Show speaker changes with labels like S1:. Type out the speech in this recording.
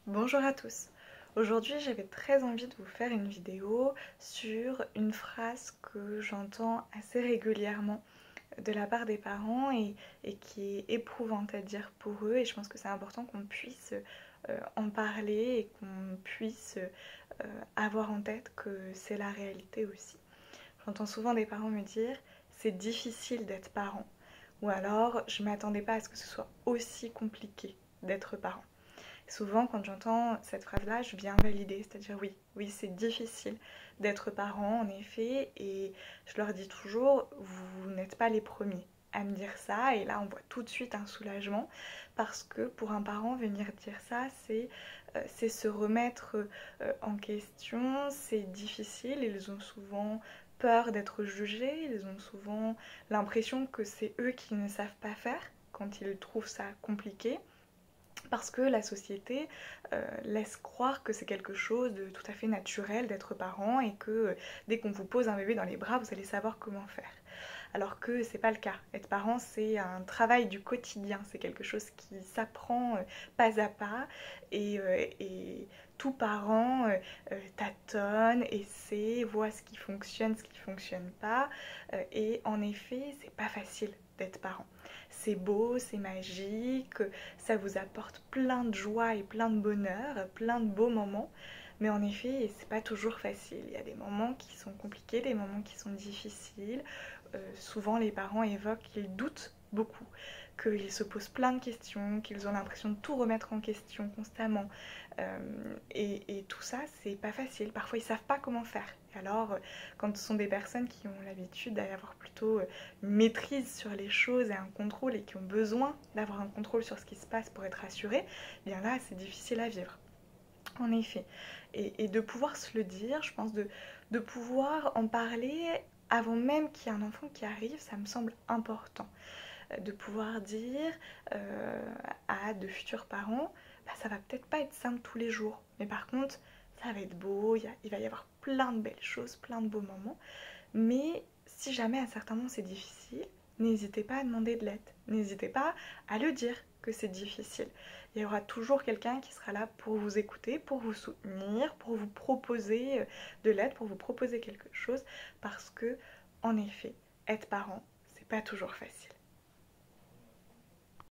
S1: Bonjour à tous. Aujourd'hui, j'avais très envie de vous faire une vidéo sur une phrase que j'entends assez régulièrement de la part des parents et qui est éprouvante à dire pour eux. Et je pense que c'est important qu'on puisse en parler et qu'on puisse avoir en tête que c'est la réalité aussi. J'entends souvent des parents me dire c'est difficile d'être parent. Ou alors je ne m'attendais pas à ce que ce soit aussi compliqué d'être parent. Souvent, quand j'entends cette phrase-là, je viens valider, c'est-à-dire oui, oui, c'est difficile d'être parent, en effet, et je leur dis toujours, vous n'êtes pas les premiers à me dire ça, et là, on voit tout de suite un soulagement, parce que pour un parent, venir dire ça, c'est se remettre en question, c'est difficile, ils ont souvent peur d'être jugés, ils ont souvent l'impression que c'est eux qui ne savent pas faire quand ils trouvent ça compliqué parce que la société laisse croire que c'est quelque chose de tout à fait naturel d'être parent et que dès qu'on vous pose un bébé dans les bras, vous allez savoir comment faire. Alors que c'est pas le cas. Être parent, c'est un travail du quotidien, c'est quelque chose qui s'apprend pas à pas et tout parent tâtonne, essaie, voit ce qui fonctionne pas. Et en effet, c'est pas facile d'être parent. C'est beau, c'est magique, ça vous apporte plein de joie et plein de bonheur, plein de beaux moments. Mais en effet, c'est pas toujours facile. Il y a des moments qui sont compliqués, des moments qui sont difficiles. Souvent, les parents évoquent qu'ils doutent beaucoup, qu'ils se posent plein de questions, qu'ils ont l'impression de tout remettre en question constamment. Et tout ça, c'est pas facile. Parfois, ils savent pas comment faire. Et alors, quand ce sont des personnes qui ont l'habitude d'avoir plutôt une maîtrise sur les choses et un contrôle et qui ont besoin d'avoir un contrôle sur ce qui se passe pour être assurés, eh bien là, c'est difficile à vivre. En effet. Et de pouvoir se le dire, je pense de pouvoir en parler avant même qu'il y ait un enfant qui arrive, ça me semble important. De pouvoir dire à de futurs parents, bah, ça va peut-être pas être simple tous les jours, mais par contre, ça va être beau, il va y avoir plein de belles choses, plein de beaux moments. Mais si jamais à certains moments c'est difficile, n'hésitez pas à demander de l'aide. N'hésitez pas à le dire que c'est difficile. Il y aura toujours quelqu'un qui sera là pour vous écouter, pour vous soutenir, pour vous proposer de l'aide, pour vous proposer quelque chose, parce que, en effet, être parent, c'est pas toujours facile.